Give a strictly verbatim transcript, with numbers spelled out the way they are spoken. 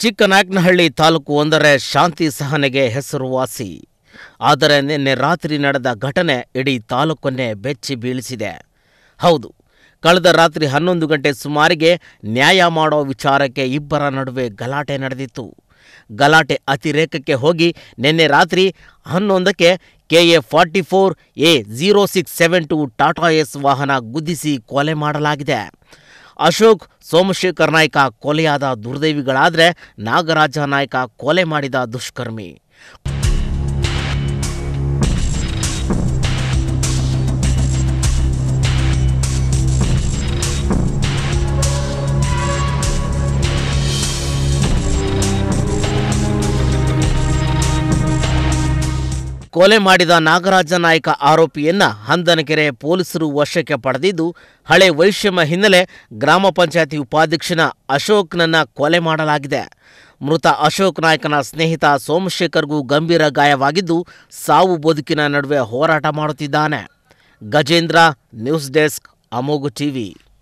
ಚಿಕ್ಕನಾಯಕನಹಳ್ಳಿ ತಾಲೂಕು ಒಂದರ ಶಾಂತಿ ಸಹನೆಗೆ ಹೆಸರುವಾಸಿ. ಆದರೆ ನಿನ್ನೆ ರಾತ್ರಿ ನಡೆದ ಘಟನೆ ಇಡೀ ತಾಲೂಕನ್ನೇ ಬೆಚ್ಚಿ ಬೀಳಿಸಿದೆ. ಹೌದು, ಕಳೆದ ರಾತ್ರಿ ಹನ್ನೊಂದು ಗಂಟೆ ಸುಮಾರಿಗೆ ನ್ಯಾಯ ಮಾಡೋ ವಿಚಾರಕ್ಕೆ ಇಬ್ಬರ ನಡುವೆ ಗಲಾಟೆ ನಡೆದಿತ್ತು. ಗಲಾಟೆ ಅತಿರೇಕಕ್ಕೆ ಹೋಗಿ ನಿನ್ನೆ ರಾತ್ರಿ ಹನ್ನೊಂದಕ್ಕೆ K A forty four A zero six seven two Tata Ace ವಾಹನ ಗುದ್ದಿಸಿ ಕೊಲೆ ಮಾಡಲಾಗಿದೆ. ಅಶೋಕ್, ಸೋಮಶೇಖರ್ ನಾಯ್ಕ ಕೊಲೆಯಾದ ದುರ್ದೈವಿಗಳಾದರೆ ನಾಗರಾಜ ನಾಯ್ಕ ಕೊಲೆ ಮಾಡಿದ ದುಷ್ಕರ್ಮಿ. ಕೊಲೆ ಮಾಡಿದ ನಾಗರಾಜ ನಾಯ್ಕ ಆರೋಪಿಯನ್ನ ಹಂದನಕೆರೆ ಪೊಲೀಸರು ವಶಕ್ಕೆ ಪಡೆದಿದ್ದು, ಹಳೆ ವೈಷಮ್ಯ ಹಿನ್ನೆಲೆ ಗ್ರಾಮ ಪಂಚಾಯತಿ ಉಪಾಧ್ಯಕ್ಷನ ಅಶೋಕ್ನನ್ನ ಕೊಲೆ ಮಾಡಲಾಗಿದೆ. ಮೃತ ಅಶೋಕ್ ನಾಯ್ಕನ ಸ್ನೇಹಿತ ಸೋಮಶೇಖರ್ಗೂ ಗಂಭೀರ ಗಾಯವಾಗಿದ್ದು, ಸಾವು ಬದುಕಿನ ನಡುವೆ ಹೋರಾಟ ಮಾಡುತ್ತಿದ್ದಾನೆ. Gajendra, news desk, Amogha TV.